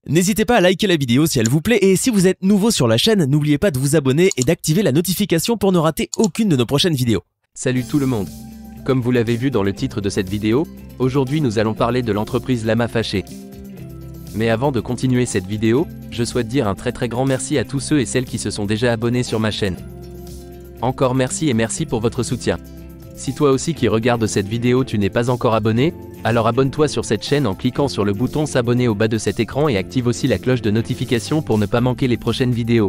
N'hésitez pas à liker la vidéo si elle vous plaît et si vous êtes nouveau sur la chaîne, n'oubliez pas de vous abonner et d'activer la notification pour ne rater aucune de nos prochaines vidéos. Salut tout le monde. Comme vous l'avez vu dans le titre de cette vidéo, aujourd'hui nous allons parler de l'entreprise Lama Fâché. Mais avant de continuer cette vidéo, je souhaite dire un très grand merci à tous ceux et celles qui se sont déjà abonnés sur ma chaîne. Encore merci et merci pour votre soutien. Si toi aussi qui regardes cette vidéo tu n'es pas encore abonné, alors abonne-toi sur cette chaîne en cliquant sur le bouton s'abonner au bas de cet écran et active aussi la cloche de notification pour ne pas manquer les prochaines vidéos.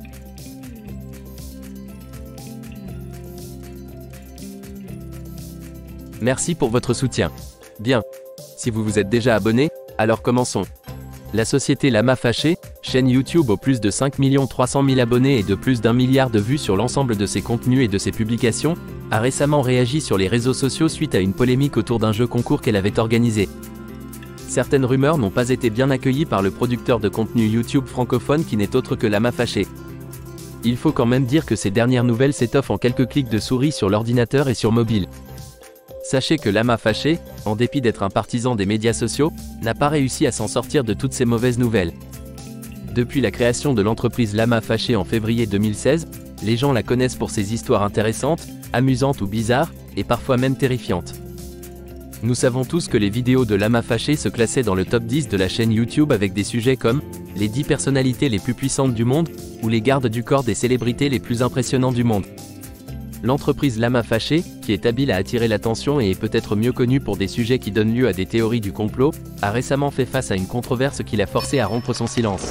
Merci pour votre soutien. Bien. Si vous vous êtes déjà abonné, alors commençons. La société Lama Fâché, chaîne YouTube aux plus de 5 300 000 abonnés et de plus d'1 milliard de vues sur l'ensemble de ses contenus et de ses publications, a récemment réagi sur les réseaux sociaux suite à une polémique autour d'un jeu concours qu'elle avait organisé. Certaines rumeurs n'ont pas été bien accueillies par le producteur de contenu YouTube francophone qui n'est autre que Lama Fâché. Il faut quand même dire que ces dernières nouvelles s'étoffent en quelques clics de souris sur l'ordinateur et sur mobile. Sachez que Lama Fâché, en dépit d'être un partisan des médias sociaux, n'a pas réussi à s'en sortir de toutes ces mauvaises nouvelles. Depuis la création de l'entreprise Lama Fâché en février 2016, les gens la connaissent pour ses histoires intéressantes, amusantes ou bizarres, et parfois même terrifiantes. Nous savons tous que les vidéos de Lama Fâché se classaient dans le top 10 de la chaîne YouTube avec des sujets comme les 10 personnalités les plus puissantes du monde, ou les gardes du corps des célébrités les plus impressionnants du monde. L'entreprise Lama Fâché, qui est habile à attirer l'attention et est peut-être mieux connue pour des sujets qui donnent lieu à des théories du complot, a récemment fait face à une controverse qui l'a forcé à rompre son silence.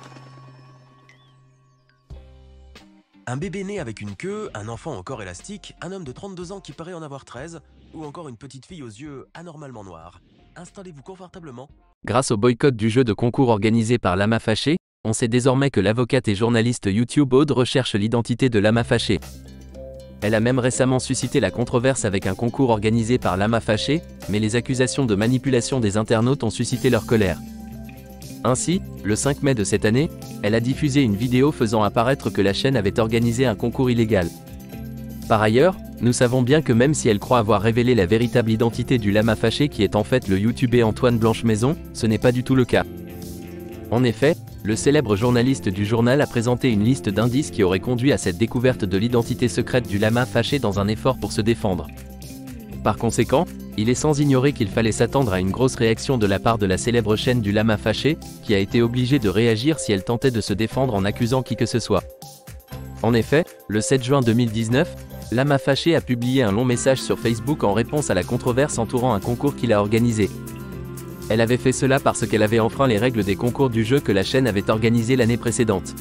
Un bébé né avec une queue, un enfant au corps élastique, un homme de 32 ans qui paraît en avoir 13, ou encore une petite fille aux yeux anormalement noirs. Installez-vous confortablement. Grâce au boycott du jeu de concours organisé par Lama Fâché, on sait désormais que l'avocate et journaliste YouTube Aude recherche l'identité de Lama Fâché. Elle a même récemment suscité la controverse avec un concours organisé par Lama Fâché, mais les accusations de manipulation des internautes ont suscité leur colère. Ainsi, le 5 mai de cette année, elle a diffusé une vidéo faisant apparaître que la chaîne avait organisé un concours illégal. Par ailleurs, nous savons bien que même si elle croit avoir révélé la véritable identité du Lama Fâché qui est en fait le youtubeur Antoine Blanche-Maison, ce n'est pas du tout le cas. En effet, le célèbre journaliste du journal a présenté une liste d'indices qui auraient conduit à cette découverte de l'identité secrète du Lama Fâché dans un effort pour se défendre. Par conséquent, il est sans ignorer qu'il fallait s'attendre à une grosse réaction de la part de la célèbre chaîne du Lama Fâché, qui a été obligée de réagir si elle tentait de se défendre en accusant qui que ce soit. En effet, le 7 juin 2019, Lama Fâché a publié un long message sur Facebook en réponse à la controverse entourant un concours qu'il a organisé. Elle avait fait cela parce qu'elle avait enfreint les règles des concours du jeu que la chaîne avait organisé l'année précédente.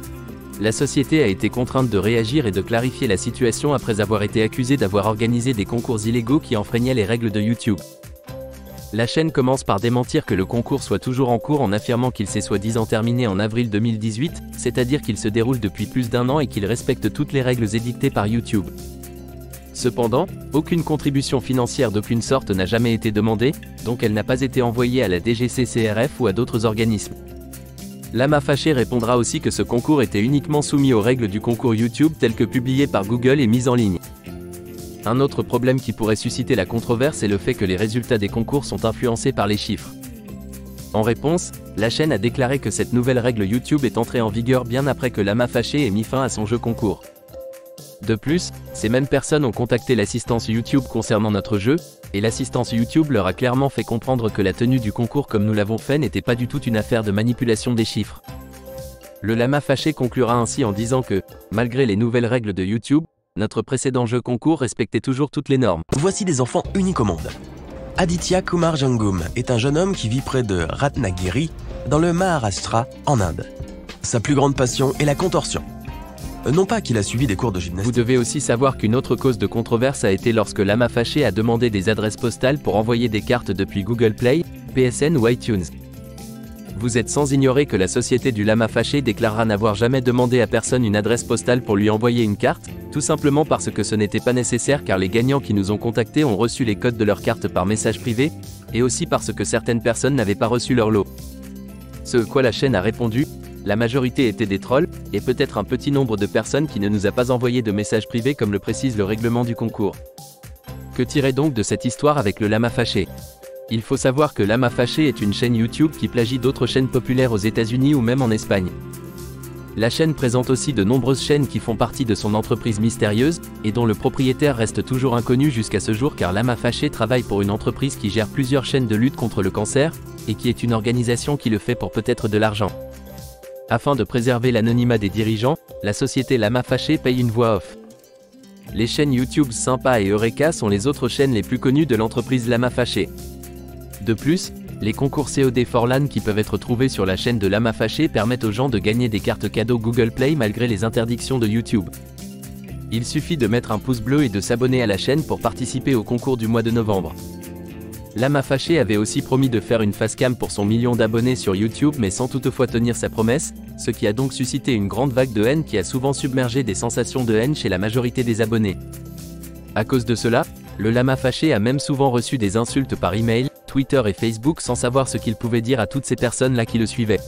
La société a été contrainte de réagir et de clarifier la situation après avoir été accusée d'avoir organisé des concours illégaux qui enfreignaient les règles de YouTube. La chaîne commence par démentir que le concours soit toujours en cours en affirmant qu'il s'est soi-disant terminé en avril 2018, c'est-à-dire qu'il se déroule depuis plus d'1 an et qu'il respecte toutes les règles édictées par YouTube. Cependant, aucune contribution financière d'aucune sorte n'a jamais été demandée, donc elle n'a pas été envoyée à la DGCCRF ou à d'autres organismes. Lama Fâché répondra aussi que ce concours était uniquement soumis aux règles du concours YouTube telles que publiées par Google et mises en ligne. Un autre problème qui pourrait susciter la controverse est le fait que les résultats des concours sont influencés par les chiffres. En réponse, la chaîne a déclaré que cette nouvelle règle YouTube est entrée en vigueur bien après que Lama Fâché ait mis fin à son jeu concours. De plus, ces mêmes personnes ont contacté l'assistance YouTube concernant notre jeu, et l'assistance YouTube leur a clairement fait comprendre que la tenue du concours comme nous l'avons fait n'était pas du tout une affaire de manipulation des chiffres. Le Lama Fâché conclura ainsi en disant que, malgré les nouvelles règles de YouTube, notre précédent jeu concours respectait toujours toutes les normes. Voici des enfants uniques au monde. Aditya Kumar Jangum est un jeune homme qui vit près de Ratnagiri, dans le Maharashtra, en Inde. Sa plus grande passion est la contorsion. Non pas qu'il a suivi des cours de gymnastique. Vous devez aussi savoir qu'une autre cause de controverse a été lorsque Lama Fâché a demandé des adresses postales pour envoyer des cartes depuis Google Play, PSN ou iTunes. Vous êtes sans ignorer que la société du Lama Fâché déclarera n'avoir jamais demandé à personne une adresse postale pour lui envoyer une carte, tout simplement parce que ce n'était pas nécessaire car les gagnants qui nous ont contactés ont reçu les codes de leur carte par message privé, et aussi parce que certaines personnes n'avaient pas reçu leur lot. Ce à quoi la chaîne a répondu: la majorité étaient des trolls, et peut-être un petit nombre de personnes qui ne nous a pas envoyé de messages privés comme le précise le règlement du concours. Que tirer donc de cette histoire avec le Lama Fâché? Il faut savoir que Lama Fâché est une chaîne YouTube qui plagie d'autres chaînes populaires aux États-Unis ou même en Espagne. La chaîne présente aussi de nombreuses chaînes qui font partie de son entreprise mystérieuse, et dont le propriétaire reste toujours inconnu jusqu'à ce jour car Lama Fâché travaille pour une entreprise qui gère plusieurs chaînes de lutte contre le cancer, et qui est une organisation qui le fait pour peut-être de l'argent. Afin de préserver l'anonymat des dirigeants, la société Lama Fâché paye une voix off. Les chaînes YouTube Sympa et Eureka sont les autres chaînes les plus connues de l'entreprise Lama Fâché. De plus, les concours COD for LAN qui peuvent être trouvés sur la chaîne de Lama Fâché permettent aux gens de gagner des cartes cadeaux Google Play malgré les interdictions de YouTube. Il suffit de mettre un pouce bleu et de s'abonner à la chaîne pour participer au concours du mois de novembre. Lama Fâché avait aussi promis de faire une facecam pour son million d'abonnés sur YouTube mais sans toutefois tenir sa promesse, ce qui a donc suscité une grande vague de haine qui a souvent submergé des sensations de haine chez la majorité des abonnés. À cause de cela, le Lama Fâché a même souvent reçu des insultes par email, Twitter et Facebook sans savoir ce qu'il pouvait dire à toutes ces personnes-là qui le suivaient.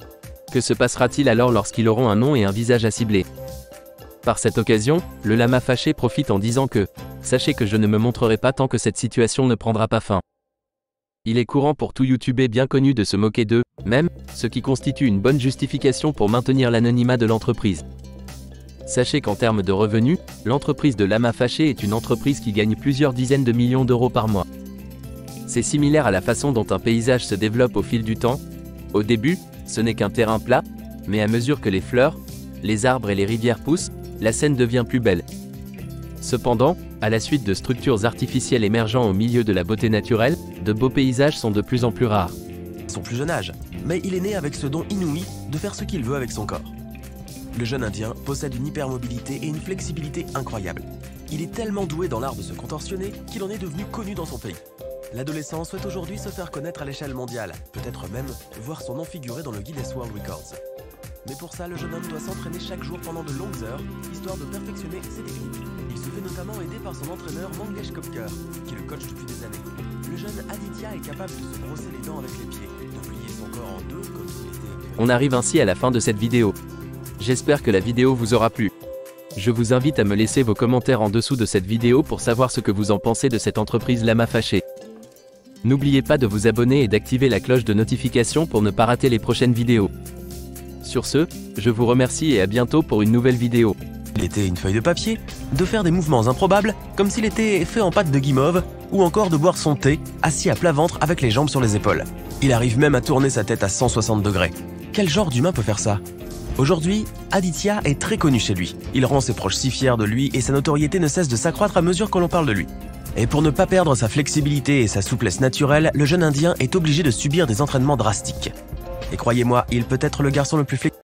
Que se passera-t-il alors lorsqu'ils auront un nom et un visage à cibler? Par cette occasion, le Lama Fâché profite en disant que « Sachez que je ne me montrerai pas tant que cette situation ne prendra pas fin ». Il est courant pour tout YouTuber bien connu de se moquer d'eux, même, ce qui constitue une bonne justification pour maintenir l'anonymat de l'entreprise. Sachez qu'en termes de revenus, l'entreprise de Lama Fâché est une entreprise qui gagne plusieurs dizaines de millions d'euros par mois. C'est similaire à la façon dont un paysage se développe au fil du temps. Au début, ce n'est qu'un terrain plat, mais à mesure que les fleurs, les arbres et les rivières poussent, la scène devient plus belle. Cependant, à la suite de structures artificielles émergeant au milieu de la beauté naturelle, de beaux paysages sont de plus en plus rares. Son plus jeune âge, mais il est né avec ce don inouï de faire ce qu'il veut avec son corps. Le jeune Indien possède une hypermobilité et une flexibilité incroyables. Il est tellement doué dans l'art de se contorsionner qu'il en est devenu connu dans son pays. L'adolescent souhaite aujourd'hui se faire connaître à l'échelle mondiale, peut-être même voir son nom figuré dans le Guinness World Records. Mais pour ça, le jeune homme doit s'entraîner chaque jour pendant de longues heures, histoire de perfectionner ses techniques. Il se fait notamment aider par son entraîneur Mangesh Kopkar, qui le coach depuis des années. Le jeune Aditya est capable de se brosser les dents avec les pieds, de plier son corps en deux comme s'il était... On arrive ainsi à la fin de cette vidéo. J'espère que la vidéo vous aura plu. Je vous invite à me laisser vos commentaires en dessous de cette vidéo pour savoir ce que vous en pensez de cette entreprise Lama Fâché. N'oubliez pas de vous abonner et d'activer la cloche de notification pour ne pas rater les prochaines vidéos. Sur ce, je vous remercie et à bientôt pour une nouvelle vidéo. Il était une feuille de papier, de faire des mouvements improbables, comme s'il était fait en pâte de guimauve, ou encore de boire son thé, assis à plat ventre avec les jambes sur les épaules. Il arrive même à tourner sa tête à 160 degrés. Quel genre d'humain peut faire ça? Aujourd'hui, Aditya est très connu chez lui. Il rend ses proches si fiers de lui et sa notoriété ne cesse de s'accroître à mesure que l'on parle de lui. Et pour ne pas perdre sa flexibilité et sa souplesse naturelle, le jeune Indien est obligé de subir des entraînements drastiques. Et croyez-moi, il peut être le garçon le plus flexible.